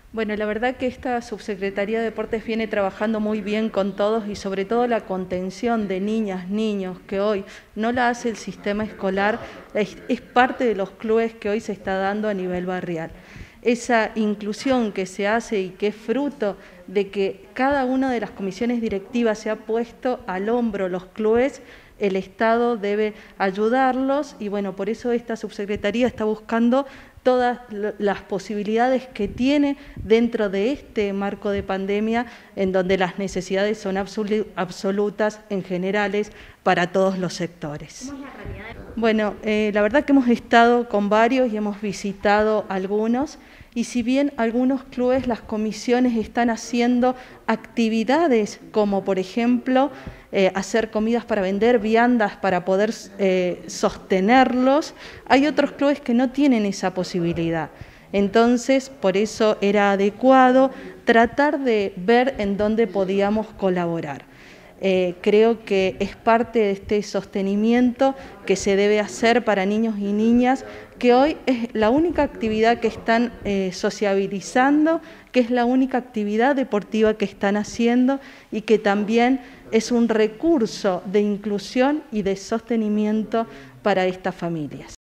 Bueno, la verdad que esta Subsecretaría de Deportes viene trabajando muy bien con todos y sobre todo la contención de niñas, niños, que hoy no la hace el sistema escolar, es parte de los clubes que hoy se está dando a nivel barrial. Esa inclusión que se hace y que es fruto de que cada una de las comisiones directivas se ha puesto al hombro los clubes, el Estado debe ayudarlos y bueno, por eso esta subsecretaría está buscando todas las posibilidades que tiene dentro de este marco de pandemia en donde las necesidades son absolutas en generales para todos los sectores. ¿Cómo es la realidad? Bueno, la verdad que hemos estado con varios y hemos visitado algunos y si bien algunos clubes, las comisiones están haciendo actividades como por ejemplo hacer comidas para vender, viandas para poder sostenerlos, hay otros clubes que no tienen esa posibilidad. Entonces, por eso era adecuado tratar de ver en dónde podíamos colaborar. Creo que es parte de este sostenimiento que se debe hacer para niños y niñas, que hoy es la única actividad que están sociabilizando, que es la única actividad deportiva que están haciendo y que también es un recurso de inclusión y de sostenimiento para estas familias.